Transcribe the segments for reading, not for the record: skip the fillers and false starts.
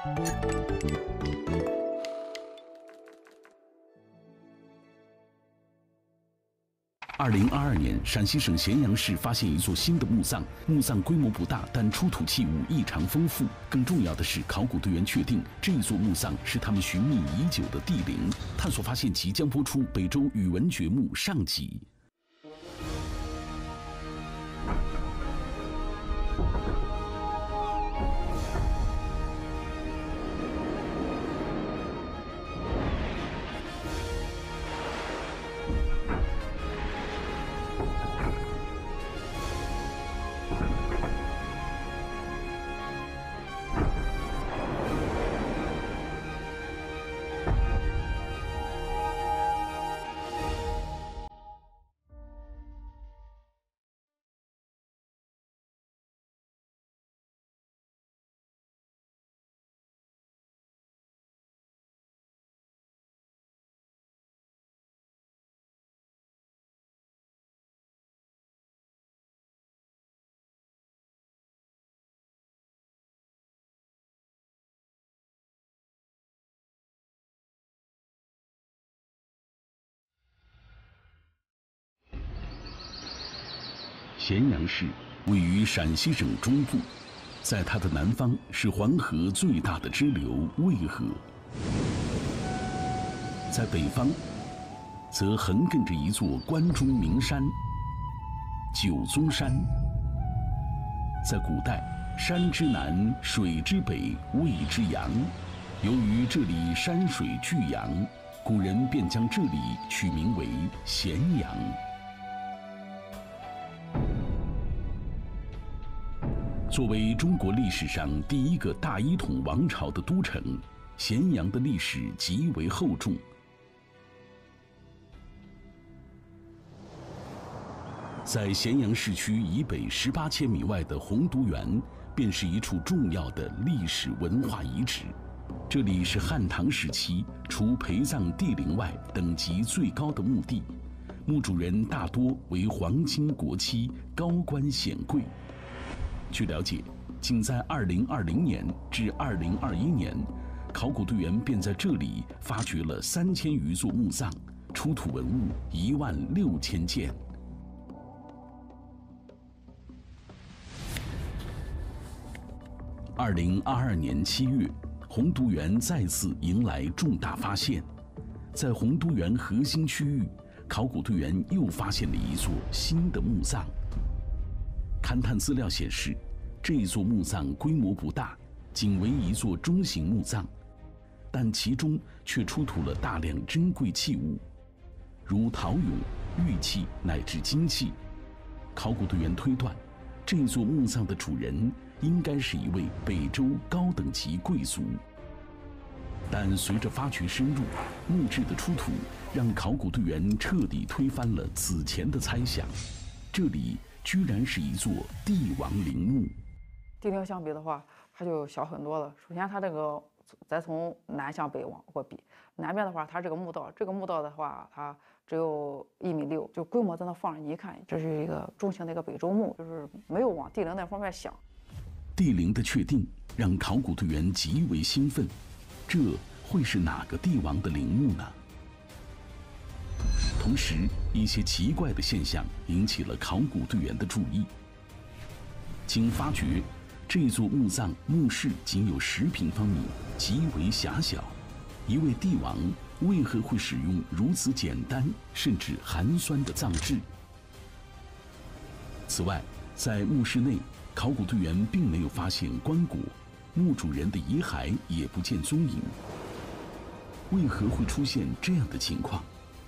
2022年，陕西省咸阳市发现一座新的墓葬，墓葬规模不大，但出土器物异常丰富。更重要的是，考古队员确定这座墓葬是他们寻觅已久的帝陵。探索发现即将播出北周宇文掘墓上集。咸阳市位于陕西省中部，在它的南方是黄河最大的支流渭河，在北方则横亘着一座关中名山九宗山。在古代，山之南，水之北，渭之阳。由于这里山水俱阳，古人便将这里取名为咸阳。作为中国历史上第一个大一统王朝的都城，咸阳的历史极为厚重。在咸阳市区以北18千米外的洪都园，便是一处重要的历史文化遗址。这里是汉唐时期除陪葬帝陵外等级最高的墓地，墓主人大多为皇亲国戚、高官显贵。据了解，仅在2020年至2021年，考古队员便在这里发掘了3000余座墓葬，出土文物16000件。2022年7月，洪都园再次迎来重大发现，在洪都园核心区域，考古队员又发现了一座新的墓葬。勘探资料显示，这座墓葬规模不大，仅为一座中型墓葬，但其中却出土了大量珍贵器物，如陶俑、玉器乃至金器。考古队员推断，这座墓葬的主人应该是一位北周高等级贵族。但随着发掘深入，墓志的出土让考古队员彻底推翻了此前的猜想，这里居然是一座帝王陵墓。 帝陵相比的话，它就小很多了。首先，它这个再从南向北往过比，南边的话，它这个墓道的话，它只有1.6米，就规模在那放着，你一看，这是一个中型的一个北周墓，就是没有往帝陵那方面想。 帝陵的确定让考古队员极为兴奋，这会是哪个帝王的陵墓呢？同时，一些奇怪的现象引起了考古队员的注意。经发掘，这座墓葬墓室仅有10平方米，极为狭小。一位帝王为何会使用如此简单甚至寒酸的葬制？此外，在墓室内，考古队员并没有发现棺椁，墓主人的遗骸也不见踪影。为何会出现这样的情况？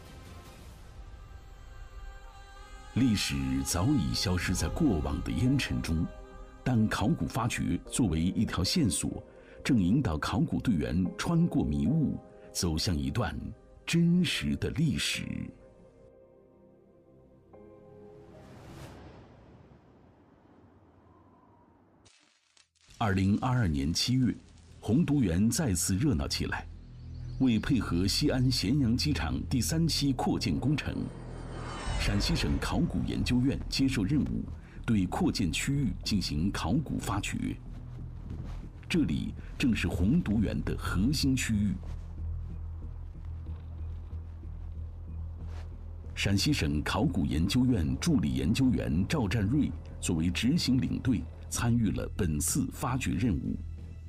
历史早已消失在过往的烟尘中，但考古发掘作为一条线索，正引导考古队员穿过迷雾，走向一段真实的历史。2022年7月，洪都园再次热闹起来。为配合西安咸阳机场第3期扩建工程，陕西省考古研究院接受任务，对扩建区域进行考古发掘。 这里正是红独园的核心区域。陕西省考古研究院助理研究员赵占瑞作为执行领队，参与了本次发掘任务。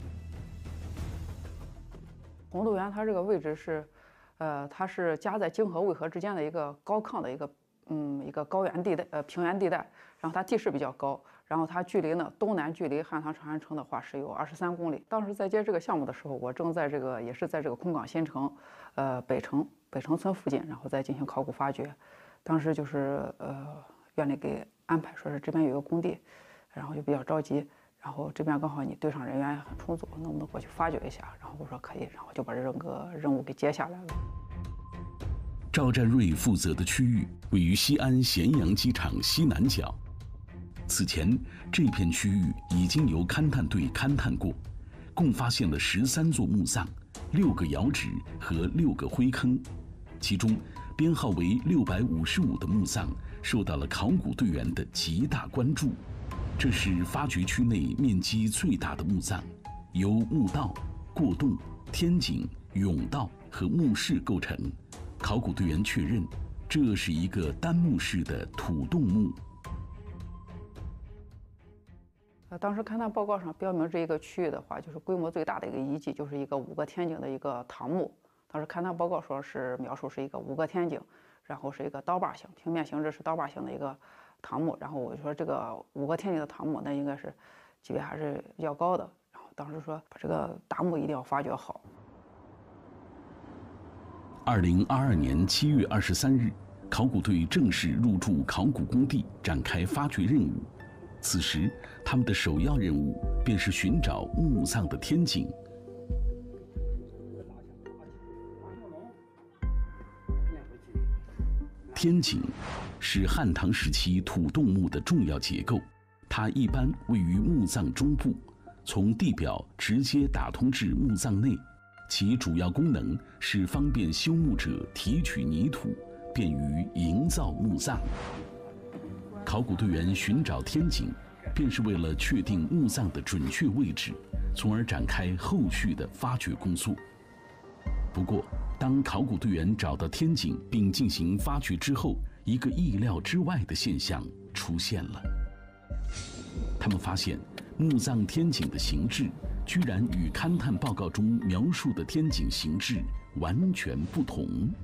红独园它这个位置是，它是夹在泾河渭河之间的一个高亢的一个高原地带，平原地带，然后它地势比较高，然后它距离呢东南距离汉唐长安城的话是有23公里。当时在接这个项目的时候，我正在也是在这个空港新城，北城村附近，然后再进行考古发掘。当时就是院里给安排说是这边有个工地，然后就比较着急，然后这边刚好你队上人员也很充足，能不能过去发掘一下？然后我说可以，然后就把这个任务给接下来了。 赵占瑞负责的区域位于西安咸阳机场西南角。此前，这片区域已经由勘探队勘探过，共发现了13座墓葬、6个窑址和6个灰坑，其中编号为655的墓葬受到了考古队员的极大关注。这是发掘区内面积最大的墓葬，由墓道、过洞、天井、甬道和墓室构成。考古队员确认，这是一个单墓式的土洞墓。 当时勘探报告上标明这一个区域的话，就是规模最大的一个遗迹，就是一个5个天井的一个唐墓。当时勘探报告说是描述是一个5个天井，然后是一个刀把形，平面形制是刀把形的一个唐墓。然后我就说这个5个天井的唐墓，那应该是级别还是比较高的。然后当时说把这个大墓一定要发掘好。 2022年7月23日，考古队正式入驻考古工地，展开发掘任务。此时，他们的首要任务便是寻找墓葬的天井。天井是汉唐时期土洞墓的重要结构，它一般位于墓葬中部，从地表直接打通至墓葬内。其主要功能是方便修墓者提取泥土，便于营造墓葬。考古队员寻找天井，便是为了确定墓葬的准确位置，从而展开后续的发掘工作。不过，当考古队员找到天井并进行发掘之后，一个意料之外的现象出现了。他们发现，墓葬天井的形制居然与勘探报告中描述的天井形制完全不同。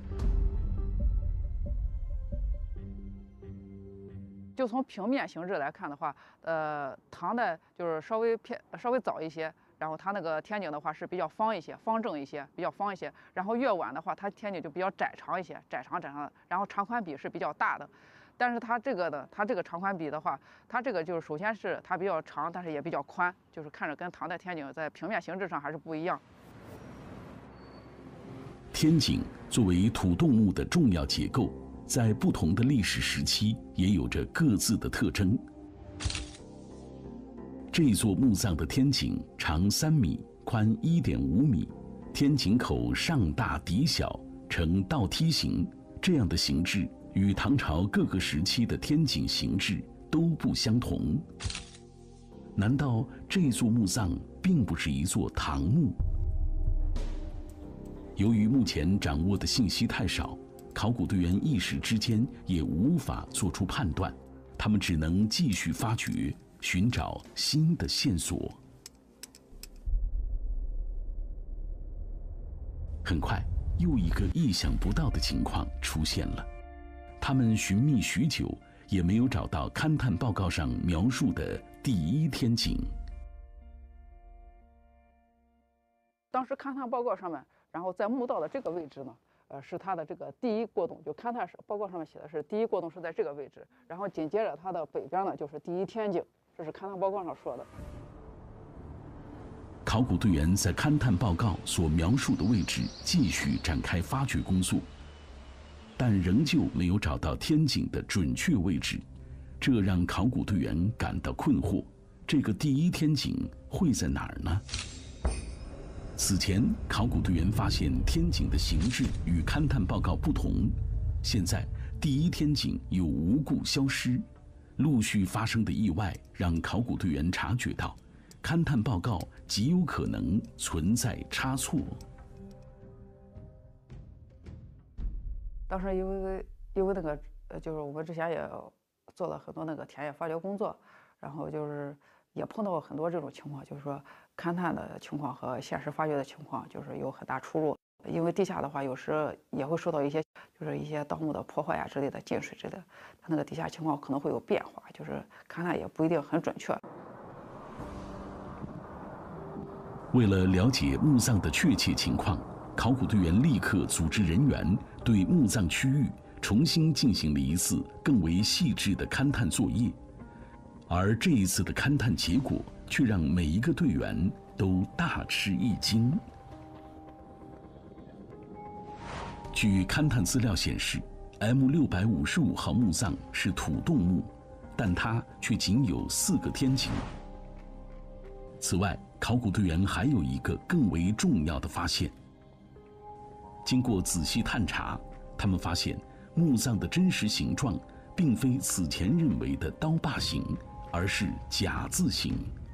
就从平面形制来看的话，唐代就是稍微早一些，然后它那个天井的话是比较方一些、方正一些、比较方一些。然后越晚的话，它天井就比较窄长一些，窄长的，然后长宽比是比较大的。但是它这个长宽比的话，它这个就是首先是它比较长，但是也比较宽，就是看着跟唐代天井在平面形制上还是不一样。 天井作为土洞墓的重要结构，在不同的历史时期也有着各自的特征。这座墓葬的天井长3米，宽1.5米，天井口上大底小，呈倒梯形，这样的形制与唐朝各个时期的天井形制都不相同。难道这座墓葬并不是一座唐墓？由于目前掌握的信息太少，考古队员一时之间也无法做出判断，他们只能继续发掘，寻找新的线索。很快，又一个意想不到的情况出现了。他们寻觅许久，也没有找到勘探报告上描述的第一天井。 当时勘探报告上面，然后在墓道的这个位置呢，是它的这个第一过洞，就勘探报告上面写的是第一过洞是在这个位置，然后紧接着它的北边呢就是第一天井，这是勘探报告上说的。 考古队员在勘探报告所描述的位置继续展开发掘工作，但仍旧没有找到天井的准确位置，这让考古队员感到困惑。这个第一天井会在哪儿呢？此前，考古队员发现天井的形制与勘探报告不同，现在第一天井又无故消失。陆续发生的意外让考古队员察觉到， 勘探报告极有可能存在差错。 当时因为那个就是我们之前也做了很多那个田野发掘工作，然后就是也碰到很多这种情况，就是说勘探的情况和现实发掘的情况就是有很大出入。因为地下的话，有时也会受到一些就是一些盗墓的破坏呀之类的进水之类的，它那个地下情况可能会有变化，就是勘探也不一定很准确。 为了了解墓葬的确切情况，考古队员立刻组织人员对墓葬区域重新进行了一次更为细致的勘探作业，而这一次的勘探结果却让每一个队员都大吃一惊。据勘探资料显示 ，M655号墓葬是土洞墓，但它却仅有4个天井。此外，考古队员还有一个更为重要的发现。经过仔细探查，他们发现墓葬的真实形状并非此前认为的刀把形，而是甲字形。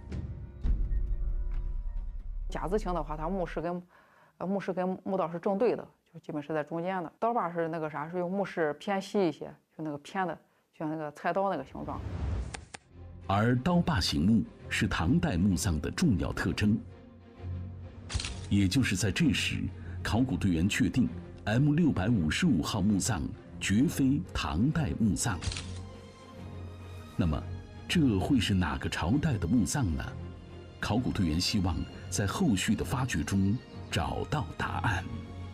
甲字形的话，它墓室跟墓道是正对的，就基本是在中间的。刀把是那个啥，是用墓室偏西一些，就那个偏的，就像那个菜刀那个形状。 而刀把形墓是唐代墓葬的重要特征，也就是在这时，考古队员确定 M655号墓葬绝非唐代墓葬。那么，这会是哪个朝代的墓葬呢？考古队员希望在后续的发掘中找到答案。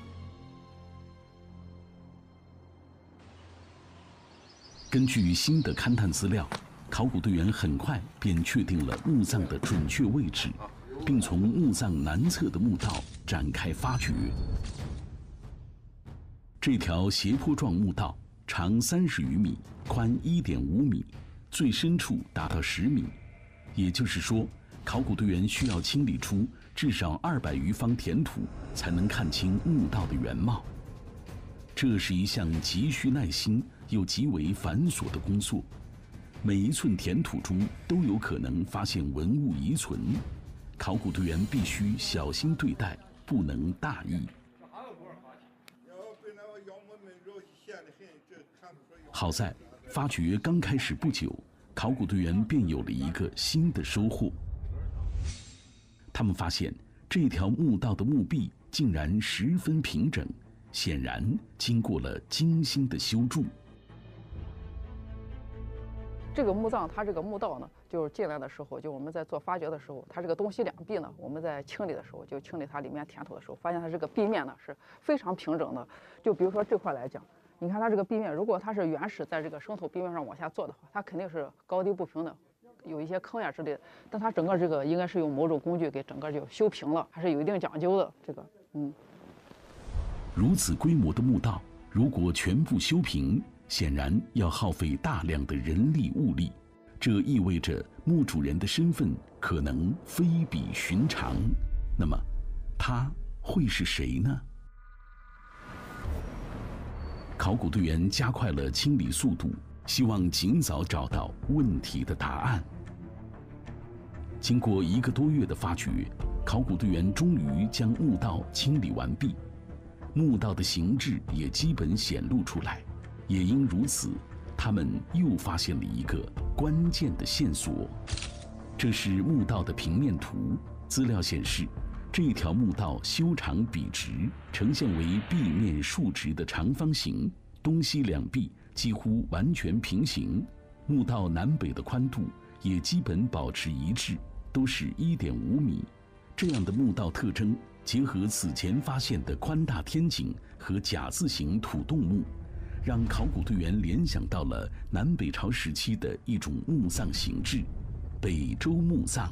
根据新的勘探资料，考古队员很快便确定了墓葬的准确位置，并从墓葬南侧的墓道展开发掘。这条斜坡状墓道长30余米，宽1.5米，最深处达到10米。也就是说，考古队员需要清理出至少200余方田土，才能看清墓道的原貌。这是一项极需耐心又极为繁琐的工作。每一寸田土中都有可能发现文物遗存，考古队员必须小心对待，不能大意。好在发掘刚开始不久，考古队员便有了一个新的收获。他们发现这条墓道的墓壁竟然十分平整，显然经过了精心的修筑。 这个墓葬，它这个墓道呢，就是进来的时候，就我们在做发掘的时候，它这个东西两壁呢，我们在清理的时候，就清理它里面田土的时候，发现它这个壁面呢是非常平整的。就比如说这块来讲，你看它这个壁面，如果它是原始在这个生土壁面上往下做的话，它肯定是高低不平的，有一些坑呀之类的。但它整个这个应该是用某种工具给整个就修平了，还是有一定讲究的。这个， 如此规模的墓道，如果全部修平，显然要耗费大量的人力物力，这意味着墓主人的身份可能非比寻常。那么，他会是谁呢？考古队员加快了清理速度，希望尽早找到问题的答案。经过1个多月的发掘，考古队员终于将墓道清理完毕，墓道的形制也基本显露出来。也因如此，他们又发现了一个关键的线索。这是墓道的平面图，资料显示，这条墓道修长笔直，呈现为壁面竖直的长方形，东西两壁几乎完全平行。墓道南北的宽度也基本保持一致，都是1.5米。这样的墓道特征，结合此前发现的宽大天井和甲字形土洞墓，让考古队员联想到了南北朝时期的一种墓葬形制——北周墓葬。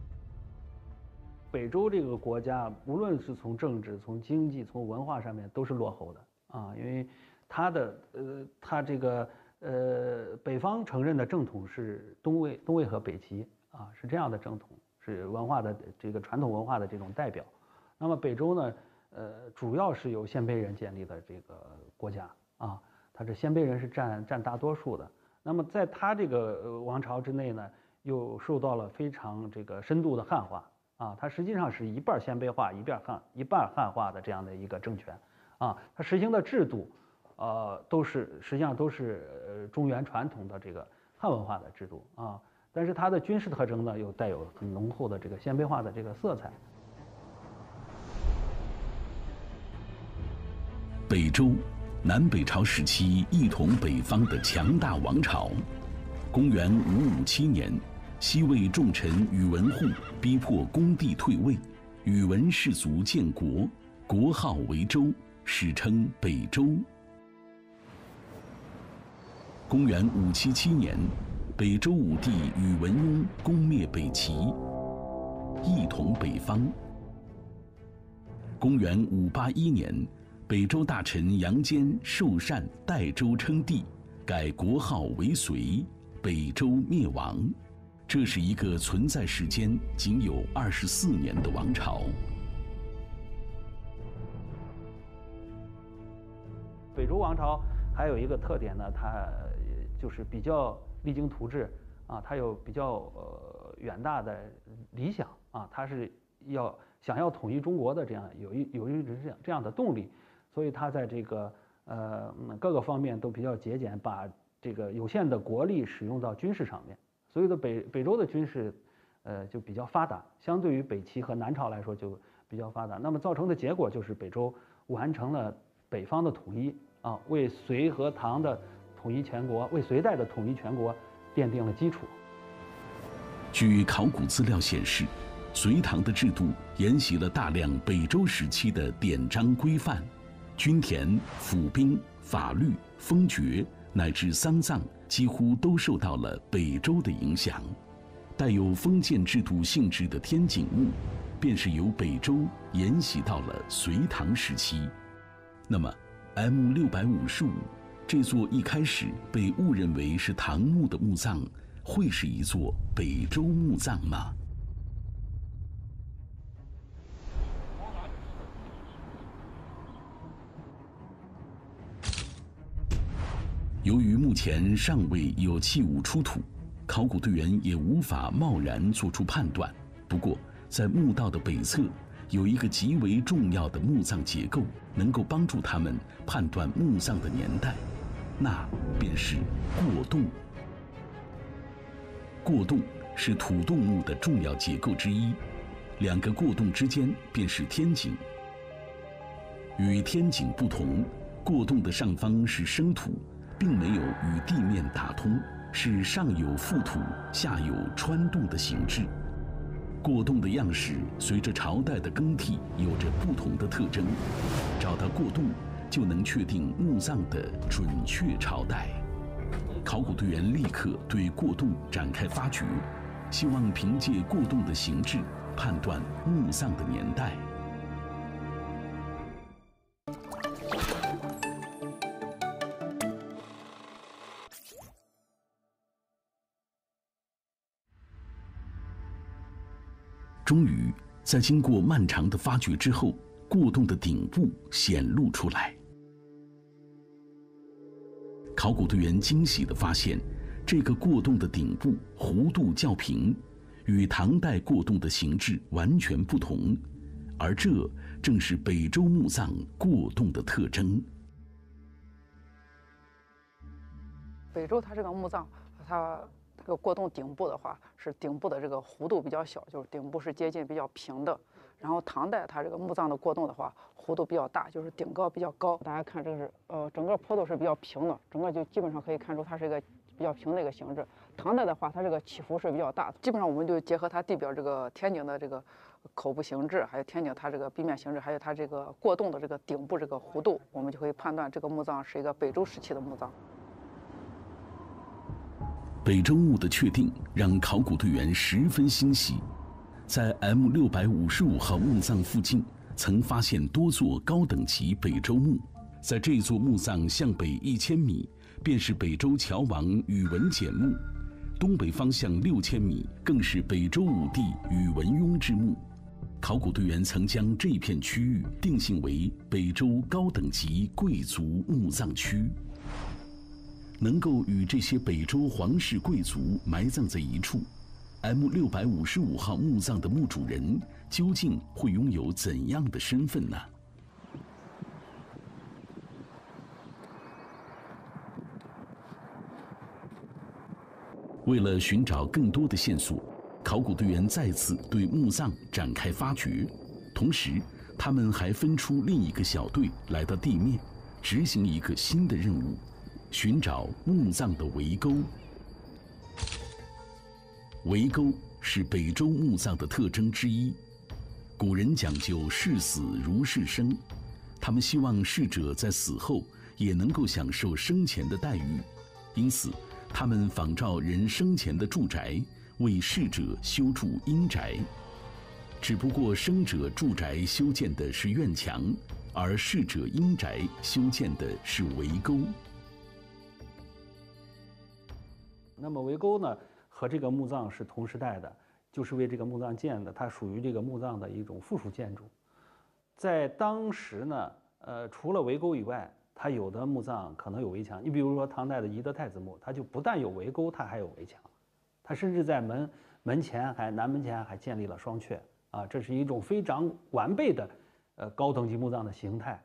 北周这个国家，无论是从政治、从经济、从文化上面，都是落后的啊，因为它这个北方承认的正统是东魏和北齐啊，是这样的正统，是文化的这个传统文化的这种代表。那么北周呢，主要是由鲜卑人建立的这个国家啊，它这鲜卑人是占大多数的。那么在他这个王朝之内呢， 又受到了非常这个深度的汉化啊，它实际上是一半鲜卑化一半汉化的这样的一个政权啊，它实行的制度，实际上都是中原传统的这个汉文化的制度啊，但是它的军事特征呢又带有很浓厚的这个鲜卑化的这个色彩。 北周，南北朝时期一统北方的强大王朝。公元557年，西魏重臣宇文护逼迫恭帝退位，宇文氏族建国，国号为周，史称北周。公元577年，北周武帝宇文邕攻灭北齐，一统北方。公元581年，北周大臣杨坚受禅代周称帝，改国号为隋，北周灭亡。这是一个存在时间仅有24年的王朝。 北周王朝还有一个特点呢，它就是比较励精图治啊，它有比较远大的理想啊，它是想要统一中国的这样有一这样的动力，所以它在这个各个方面都比较节俭，把这个有限的国力使用到军事上面。所以的北周的军事就比较发达，相对于北齐和南朝来说就比较发达。那么造成的结果就是北周完成了北方的统一啊，为隋和唐的统一全国，为隋代的统一全国奠定了基础。 据考古资料显示，隋唐的制度沿袭了大量北周时期的典章规范，均田、府兵、法律、封爵乃至丧葬几乎都受到了北周的影响。带有封建制度性质的天井墓，便是由北周沿袭到了隋唐时期。那么 M655这座一开始被误认为是唐墓的墓葬，会是一座北周墓葬吗？由于目前尚未有器物出土，考古队员也无法贸然做出判断。不过，在墓道的北侧有一个极为重要的墓葬结构，能够帮助他们判断墓葬的年代，那便是过洞。过洞是土洞墓的重要结构之一，两个过洞之间便是天井。与天井不同，过洞的上方是生土，并没有与地面打通，是上有覆土，下有穿洞的形制。过洞的样式随着朝代的更替有着不同的特征，找到过洞就能确定墓葬的准确朝代。考古队员立刻对过洞展开发掘，希望凭借过洞的形制判断墓葬的年代。终于，在经过漫长的发掘之后，过洞的顶部显露出来。考古队员惊喜地发现，这个过洞的顶部弧度较平，与唐代过洞的形制完全不同，而这正是北周墓葬过洞的特征。 北周它这个墓葬，它这个过洞顶部的话，是顶部的这个弧度比较小，就是顶部是接近比较平的。然后唐代它这个墓葬的过洞的话，弧度比较大，就是顶高比较高。大家看这个是整个坡度是比较平的，整个就基本上可以看出它是一个比较平的一个形制。唐代的话，它这个起伏是比较大的，基本上我们就结合它地表这个天井的这个口部形制，还有天井它这个壁面形制，还有它这个过洞的这个顶部这个弧度，我们就可以判断这个墓葬是一个北周时期的墓葬。 北周墓的确定让考古队员十分欣喜。在 M655号墓葬附近，曾发现多座高等级北周墓。在这座墓葬向北1000米，便是北周乔王宇文简墓；东北方向6000米，更是北周武帝宇文邕之墓。考古队员曾将这片区域定性为北周高等级贵族墓葬区。能够与这些北周皇室贵族埋葬在一处， M655号墓葬的墓主人究竟会拥有怎样的身份呢？为了寻找更多的线索，考古队员再次对墓葬展开发掘，同时，他们还分出另一个小队来到地面，执行一个新的任务：寻找墓葬的围沟。围沟是北周墓葬的特征之一。古人讲究视死如视生，他们希望逝者在死后也能够享受生前的待遇，因此，他们仿照人生前的住宅，为逝者修筑阴宅。只不过生者住宅修建的是院墙，而逝者阴宅修建的是围沟。 那么围沟呢，和这个墓葬是同时代的，就是为这个墓葬建的，它属于这个墓葬的一种附属建筑。在当时呢，除了围沟以外，它有的墓葬可能有围墙。你比如说唐代的懿德太子墓，它就不但有围沟，它还有围墙，它甚至在门前南门前还建立了双阙啊，这是一种非常完备的高等级墓葬的形态。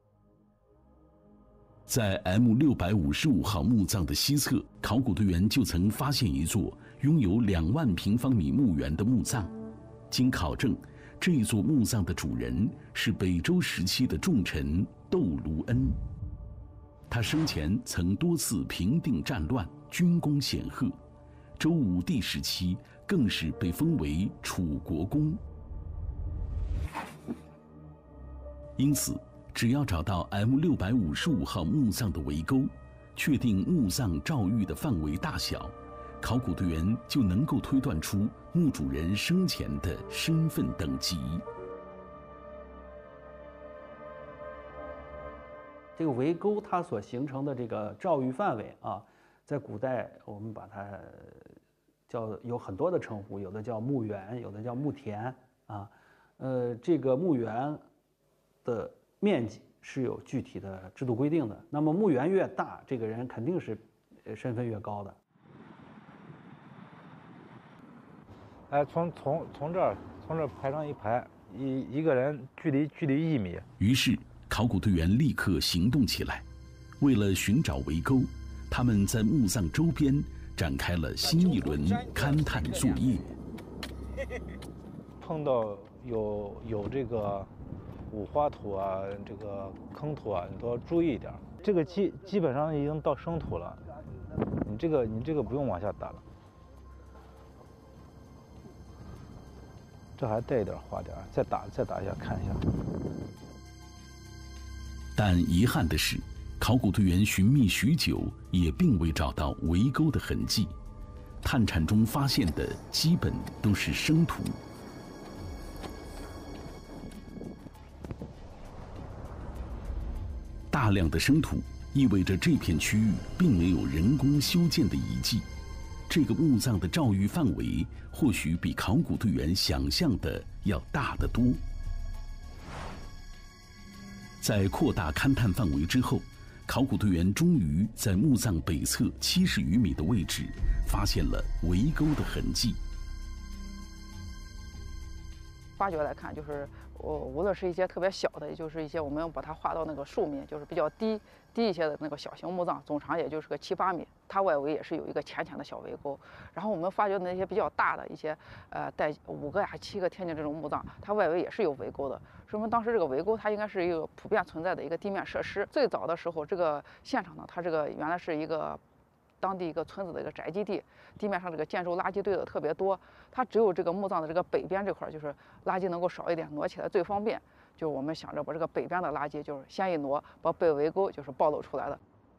在 M655号墓葬的西侧，考古队员就曾发现一座拥有2万平方米墓园的墓葬。经考证，这一座墓葬的主人是北周时期的重臣窦卢恩。他生前曾多次平定战乱，军功显赫。周武帝时期更是被封为楚国公。因此，只要找到 M655号墓葬的围沟，确定墓葬诏狱的范围大小，考古队员就能够推断出墓主人生前的身份等级。 这个围沟它所形成的这个诏狱范围啊，在古代我们把它有很多的称呼，有的叫墓园，有的叫墓田啊。这个墓园的面积是有具体的制度规定的。那么墓园越大，这个人肯定是身份越高的。 哎，从这儿排成一排，一个人距离1米。 于是，考古队员立刻行动起来。为了寻找围沟，他们在墓葬周边展开了新一轮勘探作业。 碰到有这个五花土啊，这个坑土啊，你都要注意一点。这个基本上已经到生土了，你这个不用往下打了。这还带一点花点，再打一下看一下。 但遗憾的是，考古队员寻觅许久，也并未找到围沟的痕迹。探铲中发现的基本都是生土。大量的生土意味着这片区域并没有人工修建的遗迹。这个墓葬的诏狱范围或许比考古队员想象的要大得多。在扩大勘探范围之后，考古队员终于在墓葬北侧70余米的位置发现了围沟的痕迹。 发掘来看，就是无论是一些特别小的，也就是一些我们把它画到那个树面，就是比较低一些的那个小型墓葬，总长也就是个7、8米，它外围也是有一个浅浅的小围沟。然后我们发掘的那些比较大的一些带5个呀、7个天井这种墓葬，它外围也是有围沟的，说明当时这个围沟它应该是一个普遍存在的一个地面设施。最早的时候，这个现场呢，它这个原来是一个当地一个村子的一个宅基地，地面上这个建筑垃圾堆的特别多，它只有这个墓葬的这个北边这块，就是垃圾能够少一点，挪起来最方便。就我们想着把这个北边的垃圾就是先一挪，把北围沟就是暴露出来的。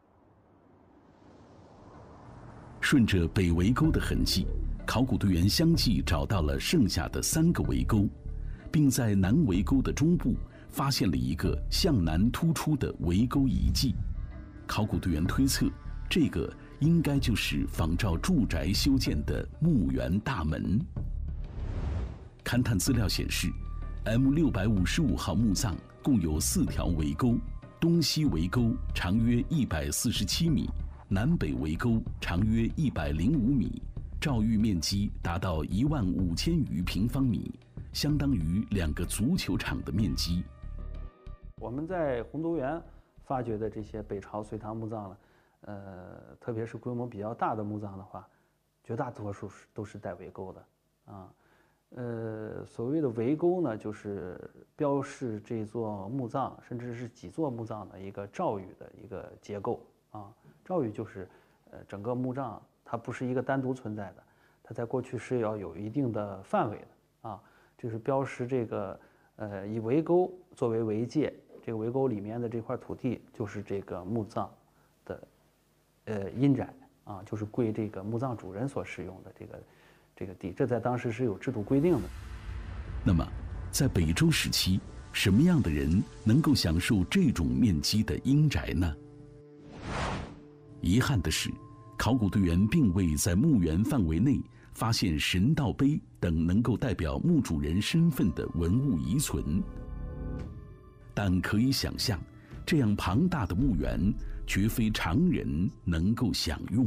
顺着北围沟的痕迹，考古队员相继找到了剩下的3个围沟，并在南围沟的中部发现了一个向南突出的围沟遗迹。考古队员推测，这个应该就是仿照住宅修建的墓园大门。勘探资料显示，M655号墓葬共有4条围沟，东西围沟长约147米，南北围沟长约105米， 诏玉面积达到15000余平方米，相当于2个足球场的面积。 我们在红都园发掘的这些北朝隋唐墓葬呢，特别是规模比较大的墓葬的话，绝大多数都是带围沟的啊。所谓的围沟呢，就是标示这座墓葬甚至是几座墓葬的一个诏宇的一个结构啊。诏宇就是整个墓葬它不是一个单独存在的，它在过去是要有一定的范围的啊，就是标识这个以围沟作为围界。这个围沟里面的这块土地就是这个墓葬的阴宅啊，就是归这个墓葬主人所使用的这个地，这在当时是有制度规定的。 那么，在北周时期，什么样的人能够享受这种面积的阴宅呢？遗憾的是，考古队员并未在墓园范围内发现神道碑等能够代表墓主人身份的文物遗存。但可以想象，这样庞大的墓园绝非常人能够享用。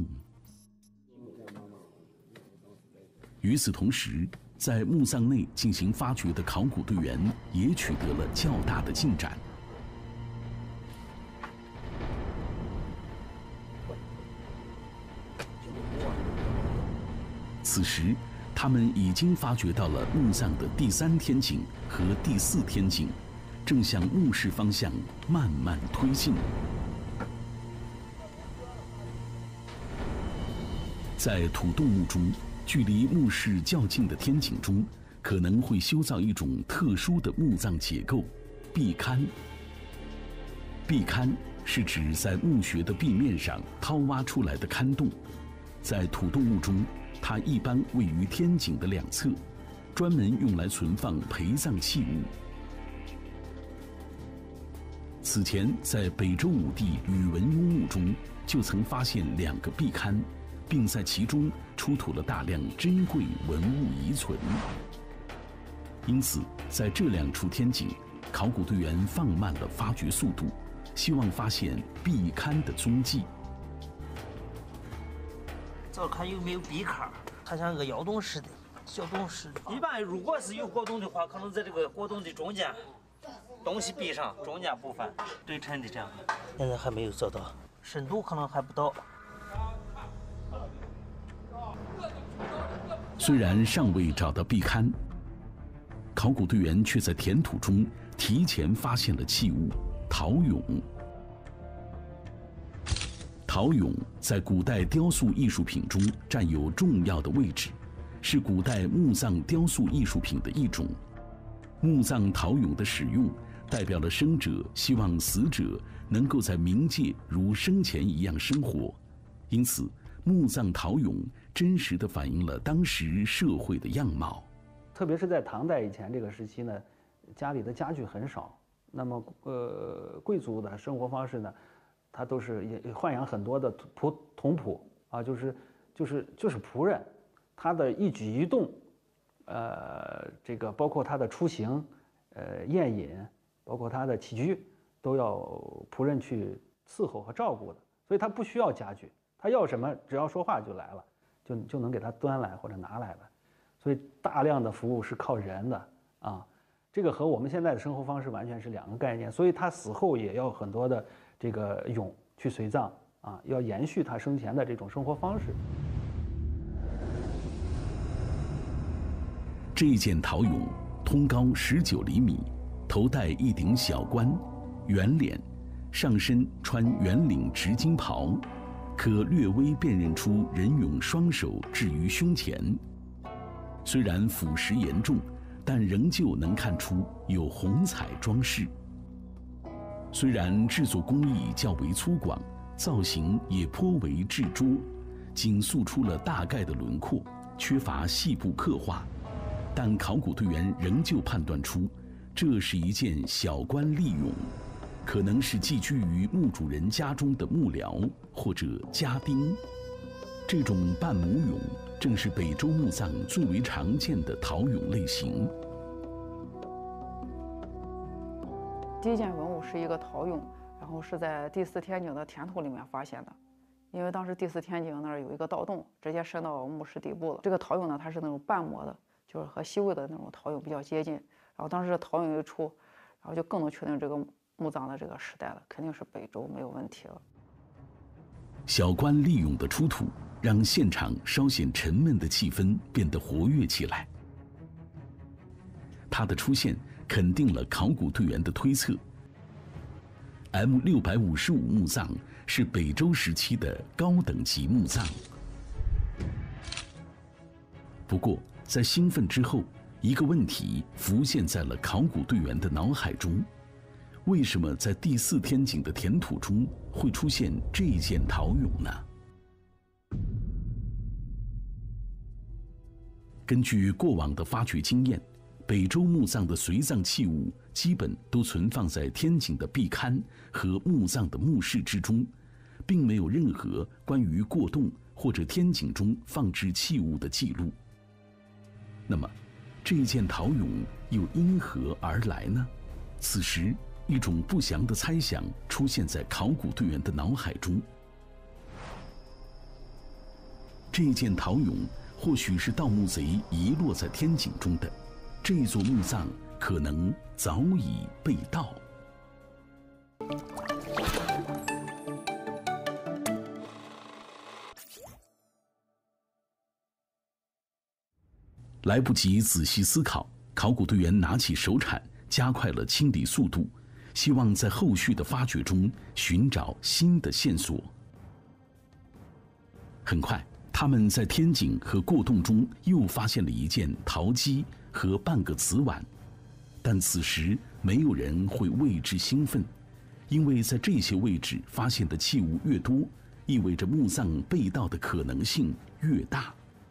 与此同时，在墓葬内进行发掘的考古队员也取得了较大的进展。此时，他们已经发掘到了墓葬的第3天井和第4天井，正向墓室方向慢慢推进。在土洞墓中，距离墓室较近的天井中，可能会修造一种特殊的墓葬结构——壁龛。壁龛是指在墓穴的壁面上掏挖出来的龛洞，在土洞墓中，它一般位于天井的2侧，专门用来存放陪葬器物。此前，在北周武帝宇文邕墓中就曾发现2个壁龛，并在其中出土了大量珍贵文物遗存。因此，在这2处天井，考古队员放慢了发掘速度，希望发现壁龛的踪迹。 这看有没有壁龛，它像个窑洞似的，小洞似的。一般如果是有果洞的话，可能在这个果洞的中间。东西壁上中间部分对称的这样，现在还没有找到，深度可能还不到。 虽然尚未找到壁龛，考古队员却在填土中提前发现了器物——陶俑。陶俑在古代雕塑艺术品中占有重要的位置，是古代墓葬雕塑艺术品的一种。墓葬陶俑的使用，代表了生者希望死者能够在冥界如生前一样生活，因此墓葬陶俑真实地反映了当时社会的样貌。 特别是在唐代以前这个时期呢，家里的家具很少，那么贵族的生活方式呢，他都是也豢养很多的童仆啊，就是仆人，他的一举一动，这个包括他的出行，宴饮，包括他的起居，都要仆人去伺候和照顾的，所以他不需要家具，他要什么只要说话就来了，就能给他端来或者拿来了，所以大量的服务是靠人的啊，这个和我们现在的生活方式完全是2个概念，所以他死后也要很多的这个俑去随葬啊，要延续他生前的这种生活方式。 这一件陶俑通高19厘米，头戴一顶小冠，圆脸，上身穿圆领直襟袍，可略微辨认出人俑双手置于胸前。虽然腐蚀严重，但仍旧能看出有红彩装饰。虽然制作工艺较为粗犷，造型也颇为制拙，仅塑出了大概的轮廓，缺乏细部刻画。但考古队员仍旧判断出，这是一件小官吏俑，可能是寄居于墓主人家中的幕僚或者家丁。这种半母俑正是北周墓葬最为常见的陶俑类型。 第一件文物是一个陶俑，然后是在第4天井的填土里面发现的， 因为当时第4天井那儿有一个盗洞，直接伸到墓室底部了。这个陶俑呢，它是那种半磨的，就是和西魏的那种陶俑比较接近。然后当时这陶俑一出，然后就更能确定这个墓葬的这个时代了，肯定是北周，没有问题了。 小官利用的出土，让现场稍显沉闷的气氛变得活跃起来。它的出现肯定了考古队员的推测。M655墓葬是北周时期的高等级墓葬。不过，在兴奋之后，一个问题浮现在了考古队员的脑海中：为什么在第4天井的填土中会出现这件陶俑呢？根据过往的发掘经验，北周墓葬的随葬器物基本都存放在天井的壁龛和墓葬的墓室之中，并没有任何关于过洞或者天井中放置器物的记录。那么，这件陶俑又因何而来呢？此时，一种不祥的猜想出现在考古队员的脑海中。这件陶俑或许是盗墓贼遗落在天井中的，这座墓葬可能早已被盗。来不及仔细思考，考古队员拿起手铲，加快了清理速度，希望在后续的发掘中寻找新的线索。很快，他们在天井和过洞中又发现了一件陶鸡和半个瓷碗，但此时没有人会为之兴奋，因为在这些位置发现的器物越多，意味着墓葬被盗的可能性越大。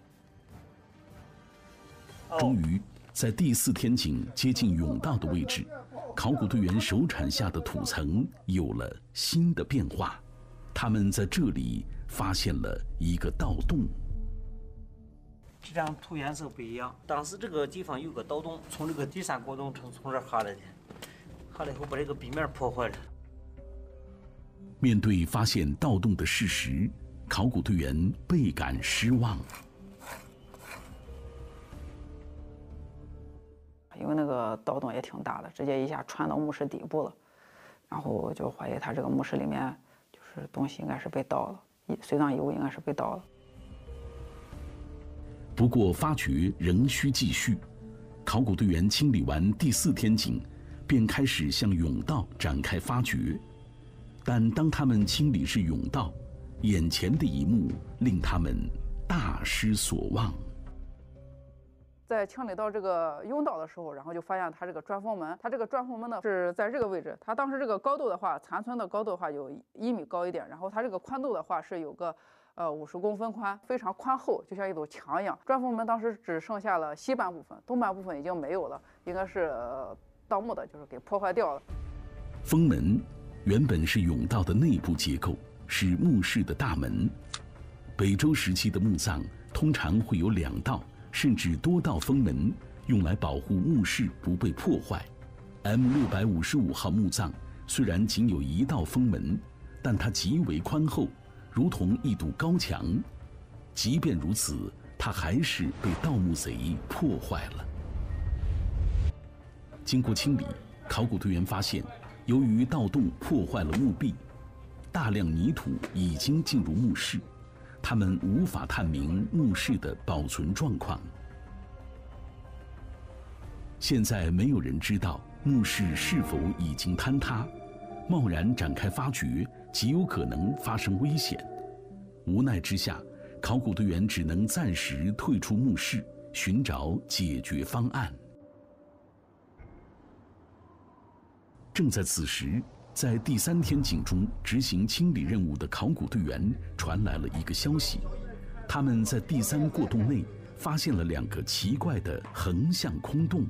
终于，在第4天井接近甬道的位置，考古队员手铲下的土层有了新的变化，他们在这里发现了一个盗洞。 这张图颜色不一样，当时这个地方有个盗洞，从这个第3过洞从这儿下来的，下来以后把这个壁面破坏了。 面对发现盗洞的事实，考古队员倍感失望。 因为那个盗洞也挺大的，直接一下穿到墓室底部了，然后就怀疑他这个墓室里面就是东西应该是被盗了，随葬遗物应该是被盗了。 不过发掘仍需继续，考古队员清理完第4天井，便开始向甬道展开发掘。但当他们清理至甬道，眼前的一幕令他们大失所望。 在清理到这个甬道的时候，然后就发现它这个砖缝门，它这个砖缝门呢是在这个位置。它当时这个高度的话，残存的高度的话有1米高一点，然后它这个宽度的话是有个50公分宽，非常宽厚，就像一堵墙一样。砖缝门当时只剩下了西半部分，东半部分已经没有了，应该是盗墓的，就是给破坏掉了。 封门原本是甬道的内部结构，是墓室的大门。北周时期的墓葬通常会有2道甚至多道封门，用来保护墓室不被破坏。M655号墓葬虽然仅有1道封门，但它极为宽厚，如同一堵高墙。即便如此，它还是被盗墓贼破坏了。经过清理，考古队员发现，由于盗洞破坏了墓壁，大量泥土已经进入墓室，他们无法探明墓室的保存状况。现在没有人知道墓室是否已经坍塌，贸然展开发掘，极有可能发生危险。无奈之下，考古队员只能暂时退出墓室，寻找解决方案。正在此时，在第3天井中执行清理任务的考古队员传来了一个消息，他们在第3过洞内发现了2个奇怪的横向空洞。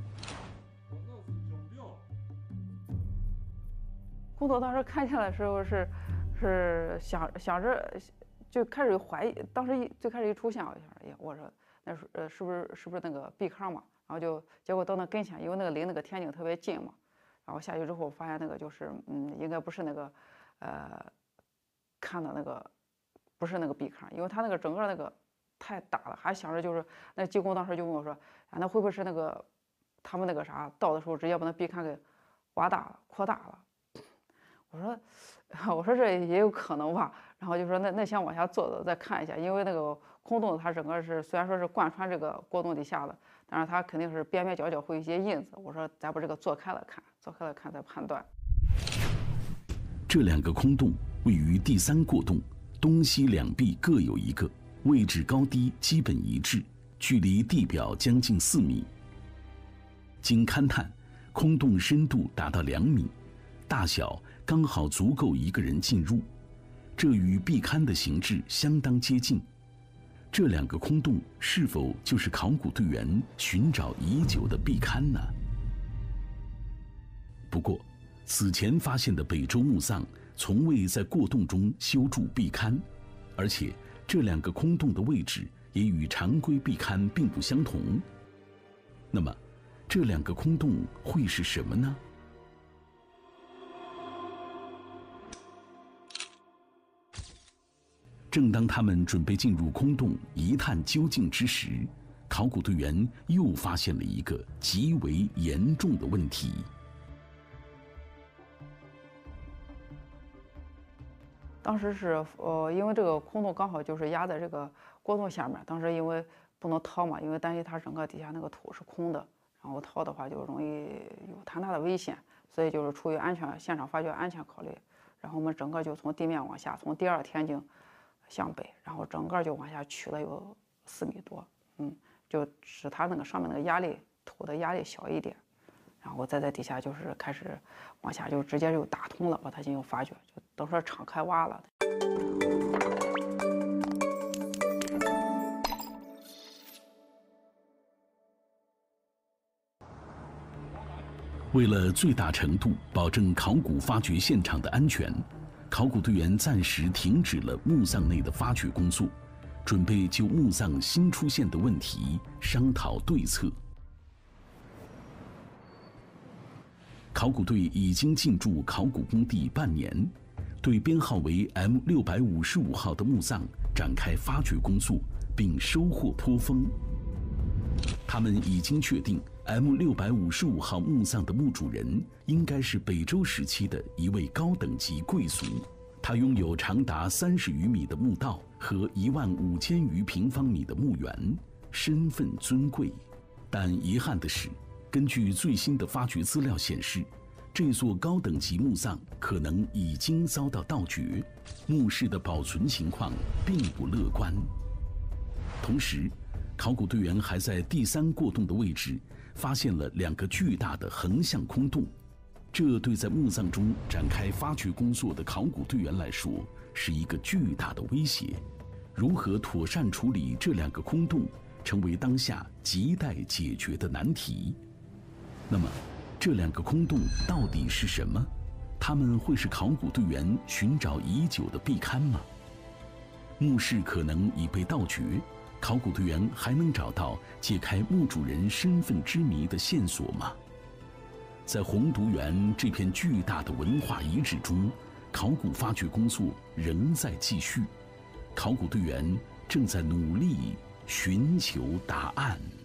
工作当时看见的时候是想着就开始怀疑，当时最开始一出现，我说那是不是那个壁坑嘛？然后结果到那跟前，因为那个离那个天井特别近嘛，然后下去之后发现那个就是应该不是那个看的那个不是那个壁龛，因为它那个整个那个太大了，还想着就是那技工当时就问我说，啊，那会不会是那个他们那个啥倒的时候直接把那壁龛给挖大了、扩大了？我说这也有可能吧。然后就说那先往下坐坐再看一下，因为那个空洞它整个是虽然说是贯穿这个锅洞底下的，但是它肯定是边边角角会有一些印子。我说咱把这个做开了看再判断。 这2个空洞位于第3过洞，东西两壁各有一个，位置高低基本一致，距离地表将近4米。经勘探，空洞深度达到2米，大小刚好足够一个人进入，这与壁龛的形制相当接近。这2个空洞是否就是考古队员寻找已久的壁龛呢？不过，此前发现的北周墓葬从未在过洞中修筑壁龛，而且这2个空洞的位置也与常规壁龛并不相同。那么，这2个空洞会是什么呢？正当他们准备进入空洞一探究竟之时，考古队员又发现了一个极为严重的问题。 当时是因为这个空洞刚好就是压在这个锅洞下面，当时因为不能掏嘛，因为担心它整个底下那个土是空的，然后掏的话就容易有坍塌的危险，所以就是出于现场发掘安全考虑，然后我们整个就从地面往下，从第2天井向北，然后整个就往下取了有4米多，就使它那个上面那个压力土的压力小一点，然后再在底下就是开始往下就直接就打通了，把它进行发掘，就等于说敞开挖了。 为了最大程度保证考古发掘现场的安全，考古队员暂时停止了墓葬内的发掘工作，准备就墓葬新出现的问题商讨对策。考古队已经进驻考古工地半年，对编号为 M655号的墓葬展开发掘工作，并收获颇丰。他们已经确定 M655号墓葬的墓主人应该是北周时期的一位高等级贵族，他拥有长达30余米的墓道和15000余平方米的墓园，身份尊贵。但遗憾的是，根据最新的发掘资料显示，这座高等级墓葬可能已经遭到盗掘，墓室的保存情况并不乐观。同时，考古队员还在第3过洞的位置发现了2个巨大的横向空洞，这对在墓葬中展开发掘工作的考古队员来说是一个巨大的威胁。如何妥善处理这2个空洞，成为当下亟待解决的难题。那么，这2个空洞到底是什么？它们会是考古队员寻找已久的壁龛吗？墓室可能已被盗掘，考古队员还能找到解开墓主人身份之谜的线索吗？在洪都园这片巨大的文化遗址中，考古发掘工作仍在继续，考古队员正在努力寻求答案。